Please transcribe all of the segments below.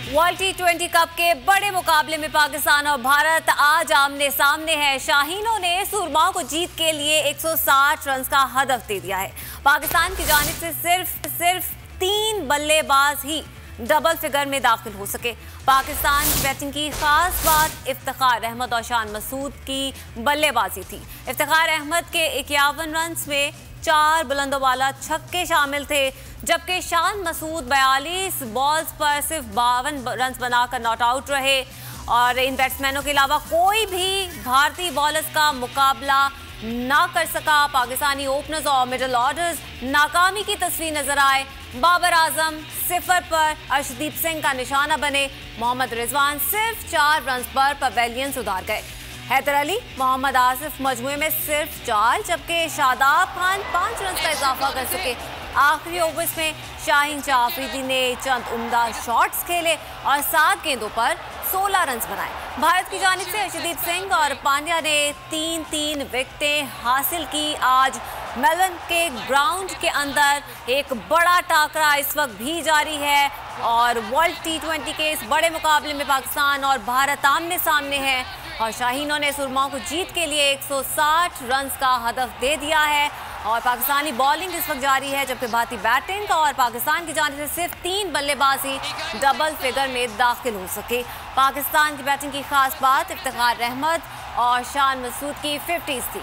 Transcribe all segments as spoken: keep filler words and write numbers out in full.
World T twenty cup के बड़े मुकाबले में पाकिस्तान और भारत आज आमने सामने है। शाहीनों ने सुरमाओं को जीत के लिए एक सौ साठ रन का हदफ दे दिया है। पाकिस्तान की जानिब से सिर्फ सिर्फ तीन बल्लेबाज ही डबल फिगर में दाखिल हो सके। पाकिस्तान की बैटिंग की खास बात इफ्तिखार अहमद और शान मसूद की बल्लेबाजी थी। इफ्तिखार अहमद के इक्यावन रन में चार बुलंदों वाला छक्के शामिल थे, जबकि शान मसूद बयालीस बॉल्स पर सिर्फ बावन रन बनाकर नॉट आउट रहे। और इन बैट्समैनों के अलावा कोई भी भारतीय बॉलर्स का मुकाबला ना कर सका। पाकिस्तानी ओपनर्स और मिडल ऑर्डर्स नाकामी की तस्वीर नजर आए। बाबर आजम सिफर पर अर्शदीप सिंह का निशाना बने। मोहम्मद रिजवान सिर्फ चार रन पर पवेलियन सुधार गए। हैदर अली, मोहम्मद आसिफ मजमुए में सिर्फ चार, जबकि शादाब खान पांच रन का इजाफा कर सके। आखिरी ओवर्स में शाहीन जाफरी ने चंद उम्दा शॉट्स खेले और सात गेंदों पर सोलह रन बनाए। भारत की जानिब से अर्शदीप सिंह और पांड्या ने तीन तीन विकेटें हासिल की। आज मेलबर्न के ग्राउंड के अंदर एक बड़ा टाकरा इस वक्त भी जारी है और वर्ल्ड टी ट्वेंटी के इस बड़े मुकाबले में पाकिस्तान और भारत आमने सामने हैं और शाहीनों ने सुरमाओं को जीत के लिए एक सौ साठ रन का हदफ दे दिया है। और पाकिस्तानी बॉलिंग इस वक्त जारी है, जबकि भारतीय बैटिंग और पाकिस्तान की जानिब से सिर्फ तीन बल्लेबाजी डबल फिगर में दाखिल हो सके। पाकिस्तान की बैटिंग की खास बात इफ्तिखार अहमद और शान मसूद की फिफ्टीज थी।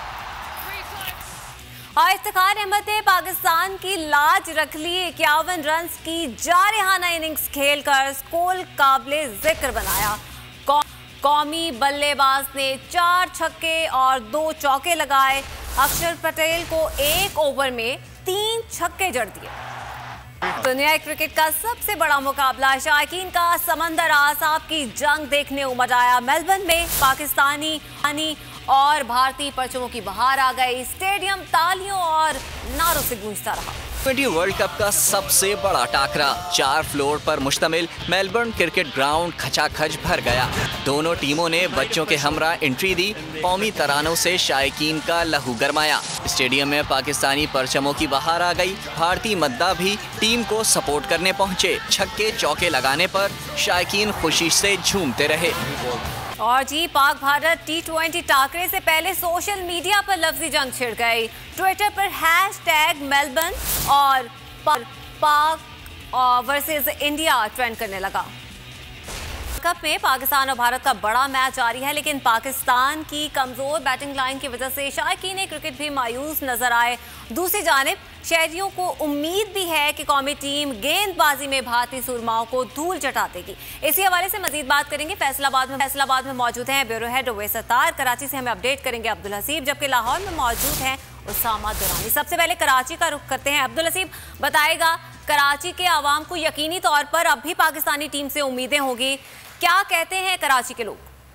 और इफ्तिखार अहमद ने पाकिस्तान की लाज रख ली। इक्यावन रन की जारहाना इनिंग्स खेलकर स्कोर काबिले जिक्र बनाया। कौमी बल्लेबाज ने चार छक्के और दो चौके लगाए। अक्षर पटेल को एक ओवर में तीन छक्के जड़ दिए। दुनिया क्रिकेट का सबसे बड़ा मुकाबला, शायकीन का समंदर आसाब की जंग देखने उमड़ आया। मेलबर्न में पाकिस्तानी और भारतीय परचमों की बहार आ गई। स्टेडियम तालियों और नारों से गूंजता रहा। ट्वेंटी वर्ल्ड कप का सबसे बड़ा टाकरा चार फ्लोर पर मुश्तमिल मेलबर्न क्रिकेट ग्राउंड खचाखच भर गया। दोनों टीमों ने बच्चों के हमरा एंट्री दी। कौमी तरानों से शायकीन का लहू गरमाया। स्टेडियम में पाकिस्तानी परचमों की बहार आ गई। भारतीय मद्दा भी टीम को सपोर्ट करने पहुंचे। छक्के चौके लगाने पर शायकीन खुशी से झूमते रहे। और जी पाक भारत टी ट्वेंटी टाकरे से पहले सोशल मीडिया पर लफ्जी जंग छिड़ गई। ट्विटर पर हैश टैग मेलबर्न और पाक वर्सेस इंडिया ट्रेंड करने लगा। कप में पाकिस्तान और भारत का बड़ा मैच जारी है, लेकिन पाकिस्तान की कमजोर बैटिंग लाइन की वजह से शायकीन क्रिकेट भी मायूस नजर आए। दूसरी जानिब शहरियों को उम्मीद भी है कि कौमी टीम गेंदबाजी में भारतीय सुरमाओं को धूल चटा देगी। इसी हवाले से मजीद बात करेंगे। फैसलाबाद में फैसलाबाद में मौजूद हैं ब्यूरो हेड ओवैस सत्तार। कराची से हमें अपडेट करेंगे अब्दुल हसीब, जबकि लाहौर में मौजूद हैं उसामा दुरानी। सबसे पहले कराची का रुख करते हैं। अब्दुल हसीब बताएगा, कराची के आवाम को यकीनी तौर पर अब भी पाकिस्तानी टीम से उम्मीदें होगी, क्या कहते हैं कराची के लोग?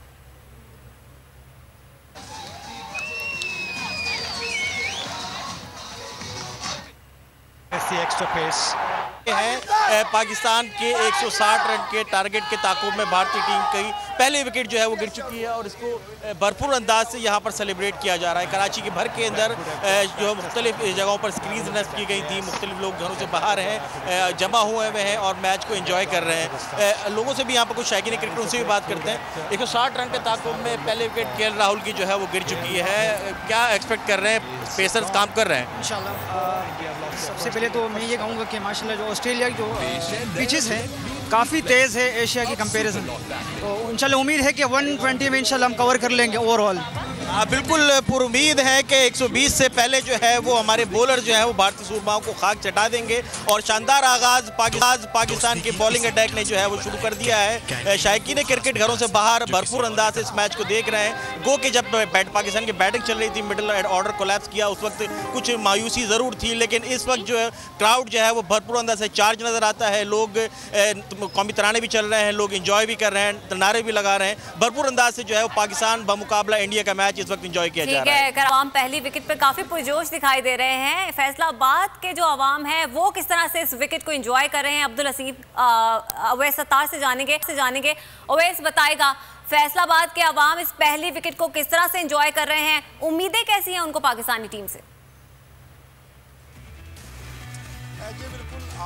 एक्स्ट्रा पेस है पाकिस्तान के एक सौ साठ रन के टारगेट के ताकुब में भारतीय टीम की पहली विकेट जो है वो गिर चुकी है और इसको भरपूर अंदाज से यहाँ पर सेलिब्रेट किया जा रहा है। कराची के भर के अंदर जो मुख्तलिफ जगहों पर स्क्रीन नस्ब की गई थी, मुख्तलिफ लोग घरों से बाहर हैं, जमा हुए हुए हैं और मैच को एंजॉय कर रहे हैं। लोगों से भी यहाँ पर कुछ शायकीन क्रिकेट उनसे भी बात करते हैं। एक सौ साठ रन के ताकुब में पहले विकेट के एल राहुल की जो है वो गिर चुकी है। क्या एक्सपेक्ट कर रहे हैं? पेसर्स काम कर रहे हैं इंशाल्लाह। सबसे पहले तो मैं ये कहूँगा कि माशाल्लाह जो ऑस्ट्रेलिया की जो पिचेस है काफ़ी तेज़ है एशिया की कंपैरिजन, तो इंशाल्लाह उम्मीद है कि एक सौ बीस में इंशाल्लाह हम कवर कर लेंगे ओवरऑल। हाँ बिल्कुल पूरी उम्मीद है कि एक सौ बीस से पहले जो है वो हमारे बॉलर जो है वो भारतीय सुरमाओं को खाक चटा देंगे और शानदार आगाज पाकिस्तान पाकिस्तान के बॉलिंग अटैक ने जो है वो शुरू कर दिया है। शायकीन क्रिकेट घरों से बाहर भरपूर अंदाज से इस मैच को देख रहे हैं। गो कि जब बैट पाकिस्तान की बैटिंग चल रही थी, मिडिल ऑर्डर कोलैप्स किया, उस वक्त कुछ मायूसी ज़रूर थी, लेकिन इस वक्त जो है क्राउड जो है वो भरपूर अंदाज से चार्ज नज़र आता है। लोग कौमी तराने भी चल रहे हैं, लोग इंजॉय भी कर रहे हैं, नारे भी लगा रहे हैं। भरपूर अंदाज से जो है वो पाकिस्तान बमुकाबला इंडिया का मैच इस वक्त एंजॉय किया जा रहा है। ठीक है, आवाम पहली विकेट पर काफी पुरजोश दिखाई दे रहे हैं। फैसलाबाद के जो आवाम है वो किस तरह से इस विकेट को एंजॉय कर रहे हैं, अब्दुल हसीब ओवैस सत्तार से जानेंगे से जानेंगे ओवैस बताएगा, फैसलाबाद के आवाम इस पहली विकेट को किस तरह से एंजॉय कर रहे हैं, उम्मीदें कैसी हैं उनको पाकिस्तानी टीम से? जी बिल्कुल,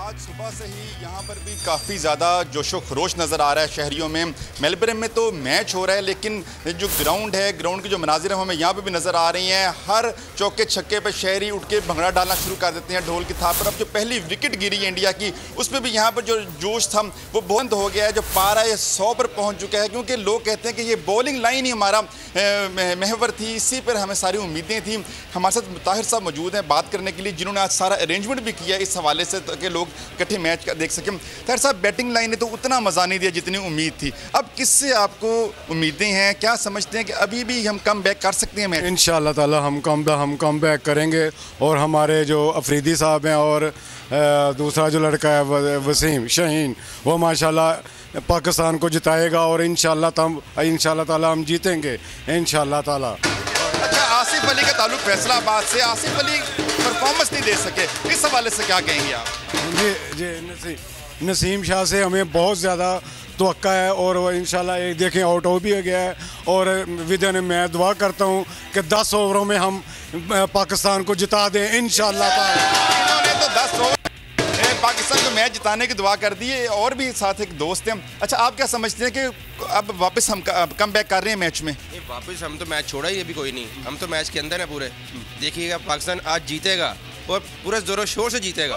आज सुबह से ही यहाँ पर भी काफ़ी ज़्यादा जोशो खरोश नज़र आ रहा है शहरियों में। मेलबर्न में तो मैच हो रहा है, लेकिन जो ग्राउंड है, ग्राउंड की जो मनाजिर है हमें यहाँ पे भी नज़र आ रही हैं। हर चौके छक्के पे शहरी उठ के भंगड़ा डालना शुरू कर देते हैं ढोल की थाप पर। अब जो पहली विकेट गिरी है इंडिया की, उसमें भी यहाँ पर जो जोश था वो बंद हो गया है। जो पारा है सौ पर पहुँच चुका है, क्योंकि लोग कहते हैं कि ये बॉलिंग लाइन ही हमारा महवर थी, इसी पर हमें सारी उम्मीदें थी। हमारे साथ ताहिर साहब मौजूद हैं बात करने के लिए, जिन्होंने आज सारा अरेंजमेंट भी किया इस हवाले से कि लोग इकट्ठे मैच का देख सकें। ताहिर साहब, बैटिंग लाइन ने तो उतना मज़ा नहीं दिया जितनी उम्मीद थी, अब किससे आपको उम्मीदें हैं? क्या समझते हैं कि अभी भी हम कम बैक कर सकते हैं मैच? इंशाअल्लाह ताला हम कम हम कम बैक करेंगे, और हमारे जो अफरीदी साहब हैं और दूसरा जो लड़का है वसीम शाहीन, वो माशाल्लाह पाकिस्तान को जिताएगा, और इंशाअल्लाह तम इंशाअल्लाह ताला हम जीतेंगे इंशाअल्लाह ताला। अच्छा, आसिफ अली का ताल्लुक फैसलाबाद से, आसिफ अली परफॉर्मेंस नहीं दे सके, इस हवाले से क्या कहेंगे आप? जी जी नसीम नसीम शाह से हमें बहुत ज़्यादा तवक्का है, और वो इंशाल्लाह एक देखें आउट हो भी गया है, और विदन मैं दुआ करता हूँ कि दस ओवरों में हम पाकिस्तान को जिता दें इंशाल्लाह ताला। इन्होंने तो दस ओवर पाकिस्तान को मैच जिताने की दुआ कर दी है, और भी साथ एक दोस्त हैं। अच्छा, आप क्या समझते हैं कि अब वापस हम कम बैक कर रहे हैं मैच में? वापस हम तो मैच छोड़ा ही अभी कोई नहीं, हम तो मैच के अंदर हैं पूरे। देखिएगा पाकिस्तान आज जीतेगा और पूरा जोरों शोर से जीतेगा।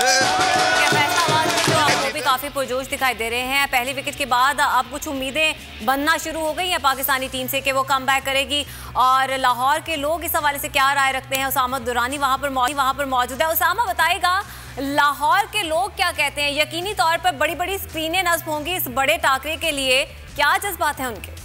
आपको भी काफी पुरजोश दिखाई दे रहे हैं। पहली विकेट के बाद अब कुछ उम्मीदें बनना शुरू हो गई हैं पाकिस्तानी टीम से कि वो कम बैक करेगी, और लाहौर के लोग इस हवाले से क्या राय रखते हैं? उसामा दुरानी वहां पर वहां पर मौजूद है। उसामा, बताएगा लाहौर के लोग क्या कहते हैं? यकीनी तौर पर बड़ी बड़ी स्क्रीनें नस्ब होंगी इस बड़े टाकरे के लिए, क्या जज्बात हैं उनके?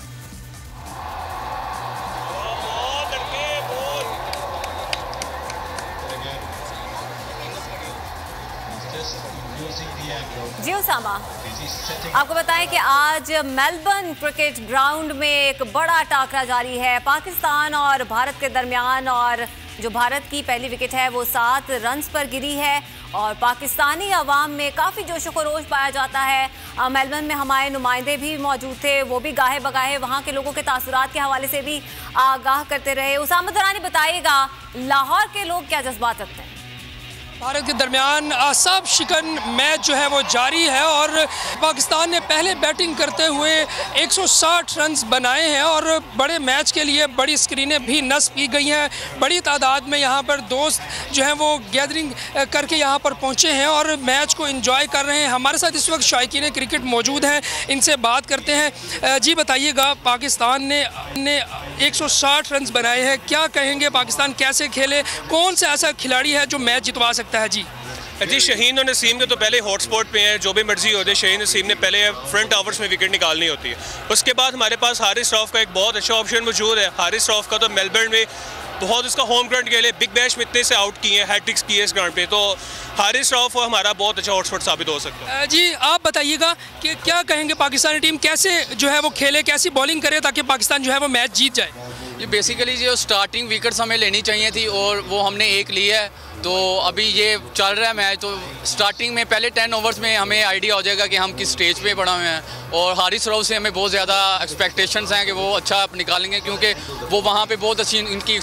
जी उसामा, आपको बताएं कि आज मेलबर्न क्रिकेट ग्राउंड में एक बड़ा टाकरा जारी है पाकिस्तान और भारत के दरमियान, और जो भारत की पहली विकेट है वो सात रन्स पर गिरी है, और पाकिस्तानी अवाम में काफ़ी जोश खरोश पाया जाता है। मेलबर्न में हमारे नुमाइंदे भी मौजूद थे, वो भी गाहे बगाहे वहाँ के लोगों के तासुरात के हवाले से भी आगाह करते रहे। उसामा दुरानी, बताइएगा लाहौर के लोग क्या जज्बात रखते हैं? भारत के दरमियान आसाब शिकन मैच जो है वो जारी है, और पाकिस्तान ने पहले बैटिंग करते हुए एक सौ साठ रन्स बनाए हैं, और बड़े मैच के लिए बड़ी स्क्रीनें भी नस्ब की गई हैं। बड़ी तादाद में यहाँ पर दोस्त जो हैं वो गैदरिंग करके यहाँ पर पहुँचे हैं और मैच को एंजॉय कर रहे हैं। हमारे साथ इस वक्त शायकीन क्रिकेट मौजूद हैं, इनसे बात करते हैं। जी बताइएगा, पाकिस्तान ने ने एक सौ साठ रन्स बनाए हैं, क्या कहेंगे? पाकिस्तान कैसे खेले? कौन सा ऐसा खिलाड़ी है जो मैच जितवा सकता है? जी जी शाहीन और नसीम के तो पहले हॉटस्पॉट पे हैं, जो भी मर्जी हो जाए शाहीन नसीम ने पहले फ्रंट ओवर्स में विकेट निकालनी होती है। उसके बाद हमारे पास हारिस रऊफ का एक बहुत अच्छा ऑप्शन मौजूद है। हारिस रऊफ का तो मेलबर्न में बहुत उसका होम ग्राउंड के लिए बिग बैश में इतने से आउट किए हैं, हैट्रिक्स किए इस ग्राउंड पे, तो हारिस रऊफ हमारा बहुत अच्छा हॉटस्पॉट साबित हो सकता है। जी आप बताइएगा कि क्या कहेंगे, पाकिस्तानी टीम कैसे जो है वो खेले, कैसी बॉलिंग करे ताकि पाकिस्तान जो है वो मैच जीत जाए? ये बेसिकली जो स्टार्टिंग विकेट्स हमें लेनी चाहिए थी, और वो हमने एक ली है, तो अभी ये चल रहा है मैच। तो स्टार्टिंग में पहले टेन ओवर्स में हमें आइडिया हो जाएगा कि हम किस स्टेज पे पड़ा हुए हैं, और हारिस रऊफ से हमें बहुत ज़्यादा एक्सपेक्टेशंस हैं कि वो अच्छा निकालेंगे, क्योंकि वो वहाँ पे बहुत अच्छी इनकी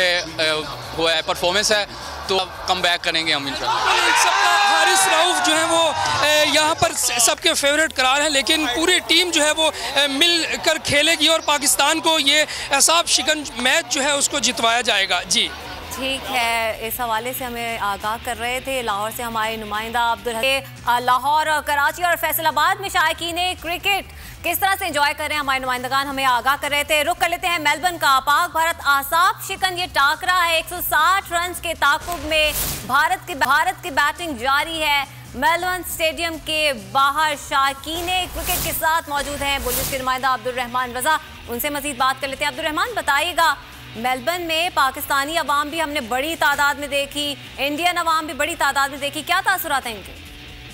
वो है परफॉर्मेंस है, तो कम बैक करेंगे हम इंशाल्लाह। हारिस रऊफ जो है वो यहाँ पर सबके फेवरेट करार हैं, लेकिन पूरी टीम जो है वो मिल कर खेलेगी, और पाकिस्तान को ये आसाब शिकन मैच जो है उसको जितवाया जाएगा। जी ठीक है, इस हवाले से हमें आगाह कर रहे थे लाहौर से हमारे नुमाइंदा अब्दुल हकीम। लाहौर, कराची और फैसलाबाद में शायकीन क्रिकेट किस तरह से एंजॉय कर रहे हैं हमारे नुमाइंदगान हमें आगाह कर रहे थे। रुक कर लेते हैं मेलबर्न का। पाक भारत आसाब शिकन ये टाकरा है, एक सौ साठ रन के ताकुब में भारत की भारत की बैटिंग जारी है। मेलबर्न स्टेडियम के बाहर शायकीन क्रिकेट के साथ मौजूद हैं बुल्स के नुमाइंदा अब्दुल रहमान रजा, उनसे मजीद बात कर लेते हैं। अब्दुल रहमान, बताइएगा मेलबर्न में पाकिस्तानी अवाम भी हमने बड़ी तादाद में देखी, इंडियन अवाम भी बड़ी तादाद में देखी, क्या तासुरात हैं इनके?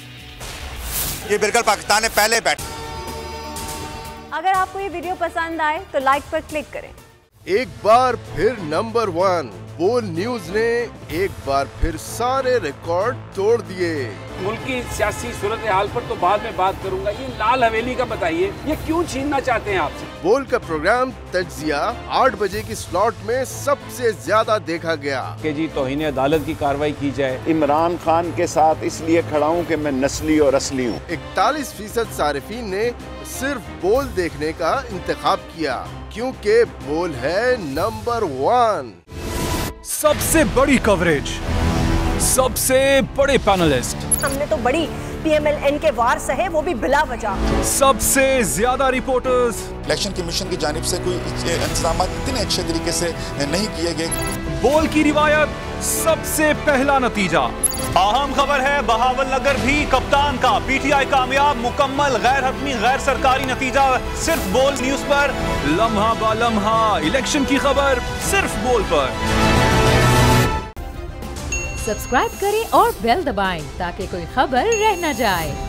ये बिल्कुल पाकिस्तान ने पहले बैट। अगर आपको ये वीडियो पसंद आए तो लाइक पर क्लिक करें। एक बार फिर नंबर वन बोल न्यूज ने एक बार फिर सारे रिकॉर्ड तोड़ दिए। मुल्क की सियासी सूरत हाल पर तो बाद में बात करूंगा, ये लाल हवेली का बताइए, ये क्यों छीनना चाहते हैं आपसे? बोल का प्रोग्राम तज्जिया आठ बजे की स्लॉट में सबसे ज्यादा देखा गया कि जी तौहीन अदालत की कार्रवाई की जाए। इमरान खान के साथ इसलिए खड़ा हूँ कि मैं नस्ली और असली हूँ। इकतालीस फीसद सारिफीन ने सिर्फ बोल देखने का इंतखाब किया क्योंकि बोल है नंबर वन। सबसे बड़ी कवरेज, सबसे बड़े पैनलिस्ट, हमने तो बड़ी पीएमएलएन के वार सहे, वो भी बिला वजह। सबसे ज्यादा रिपोर्टर्स। इलेक्शन कमीशन की जानिब से कोई इंतजाम इतने अच्छे तरीके से नहीं किए गए। बोल की रिवायत, सबसे पहला नतीजा। अहम खबर है बहावल नगर भी कप्तान का, पीटीआई कामयाब, मुकम्मल गैर हतमी गैर सरकारी नतीजा सिर्फ बोल न्यूज पर। लम्हा बा लम्हा इलेक्शन की खबर सिर्फ बोल पर। सब्सक्राइब करें और बेल दबाएं ताकि कोई खबर रह न जाए।